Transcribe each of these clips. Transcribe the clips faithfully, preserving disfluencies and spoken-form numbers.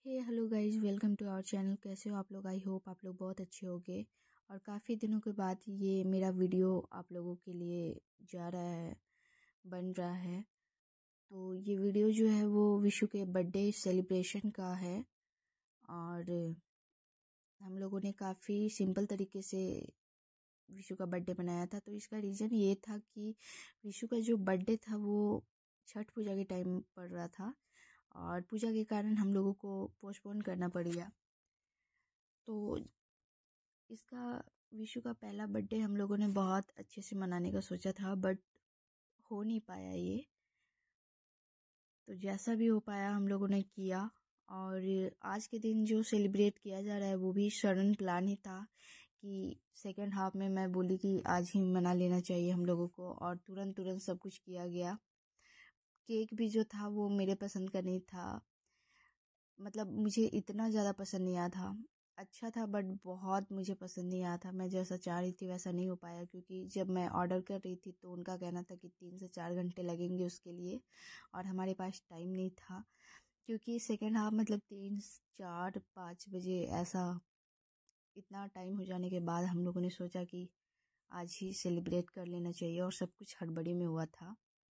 Hey hello guys, welcome to our channel. कैसे हो आप लोग? आई होप आप लोग बहुत अच्छे होंगे। और काफ़ी दिनों के बाद ये मेरा वीडियो आप लोगों के लिए जा रहा है, बन रहा है। तो ये वीडियो जो है वो विशु के बर्थडे सेलिब्रेशन का है। और हम लोगों ने काफ़ी सिंपल तरीके से विशु का बर्थडे मनाया था। तो इसका रीज़न ये था कि विशु का जो बर्थडे था वो छठ पूजा के टाइम पड़ रहा था और पूजा के कारण हम लोगों को पोस्टपोन करना पड़ गया। तो इसका विशु का पहला बर्थडे हम लोगों ने बहुत अच्छे से मनाने का सोचा था, बट हो नहीं पाया ये। तो जैसा भी हो पाया हम लोगों ने किया। और आज के दिन जो सेलिब्रेट किया जा रहा है वो भी सडन प्लान ही था कि सेकेंड हाफ में मैं बोली कि आज ही मना लेना चाहिए हम लोगों को, और तुरंत तुरंत सब कुछ किया गया। केक भी जो था वो मेरे पसंद का नहीं था, मतलब मुझे इतना ज़्यादा पसंद नहीं आया था। अच्छा था बट बहुत मुझे पसंद नहीं आया था। मैं जैसा चाह रही थी वैसा नहीं हो पाया, क्योंकि जब मैं ऑर्डर कर रही थी तो उनका कहना था कि तीन से चार घंटे लगेंगे उसके लिए, और हमारे पास टाइम नहीं था। क्योंकि सेकेंड हाफ मतलब तीन चार पाँच बजे ऐसा इतना टाइम हो जाने के बाद हम लोगों ने सोचा कि आज ही सेलिब्रेट कर लेना चाहिए, और सब कुछ हड़बड़ी में हुआ था।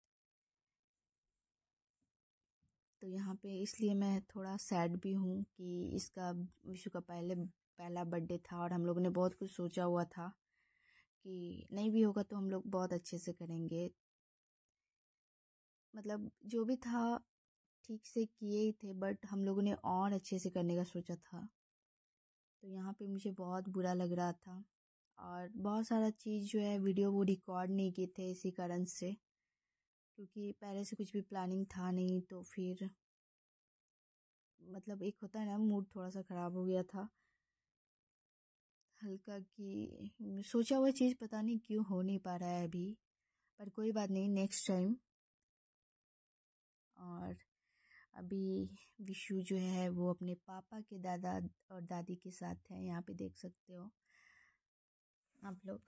तो यहाँ पे इसलिए मैं थोड़ा सैड भी हूँ कि इसका विशु का पहले पहला बर्थडे था और हम लोगों ने बहुत कुछ सोचा हुआ था कि नहीं भी होगा तो हम लोग बहुत अच्छे से करेंगे। मतलब जो भी था ठीक से किए ही थे, बट हम लोगों ने और अच्छे से करने का सोचा था। तो यहाँ पे मुझे बहुत बुरा लग रहा था, और बहुत सारा चीज़ जो है वीडियो वो रिकॉर्ड नहीं किए थे इसी कारण से, क्योंकि पहले से कुछ भी प्लानिंग था नहीं। तो फिर मतलब एक होता है ना, मूड थोड़ा सा ख़राब हो गया था हल्का, कि सोचा हुआ चीज़ पता नहीं क्यों हो नहीं पा रहा है अभी। पर कोई बात नहीं, नेक्स्ट टाइम। और अभी विशु जो है वो अपने पापा के दादा और दादी के साथ है, यहाँ पे देख सकते हो आप लोग।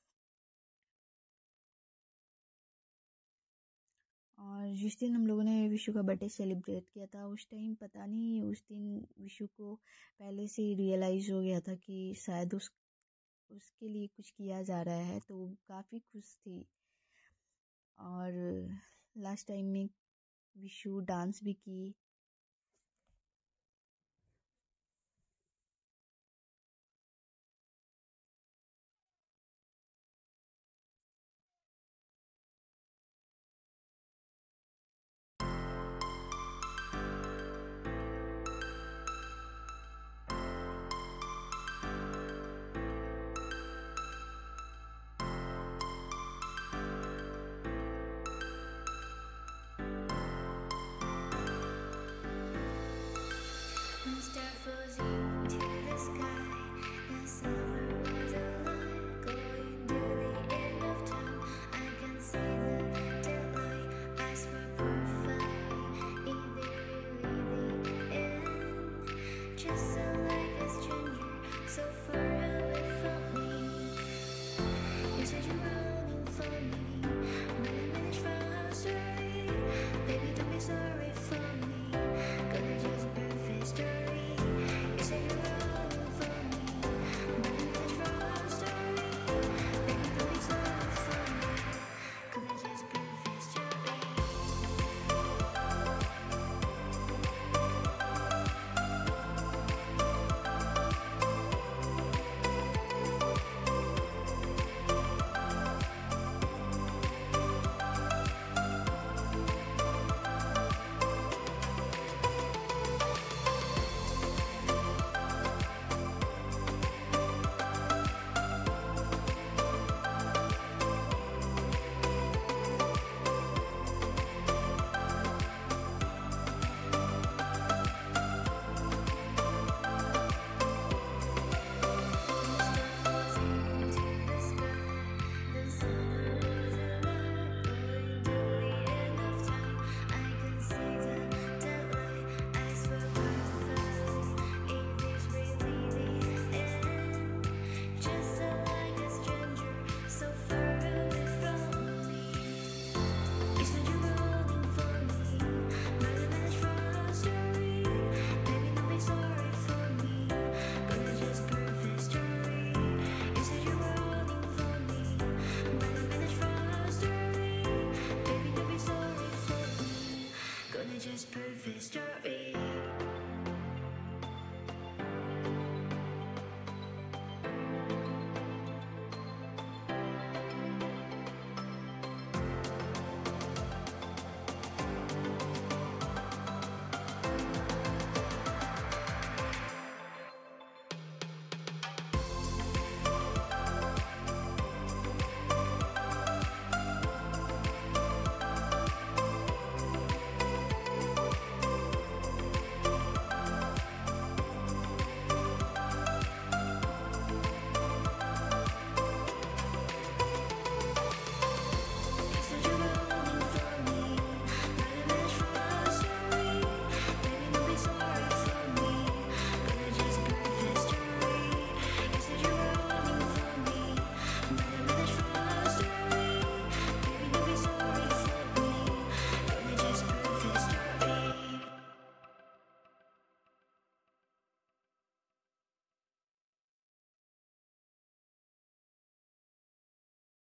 और जिस दिन हम लोगों ने विशु का बर्थडे सेलिब्रेट किया था उस टाइम पता नहीं, उस दिन विशु को पहले से ही रियलाइज़ हो गया था कि शायद उस उसके लिए कुछ किया जा रहा है, तो वो काफ़ी खुश थी। और लास्ट टाइम में विशु डांस भी की। perfect story.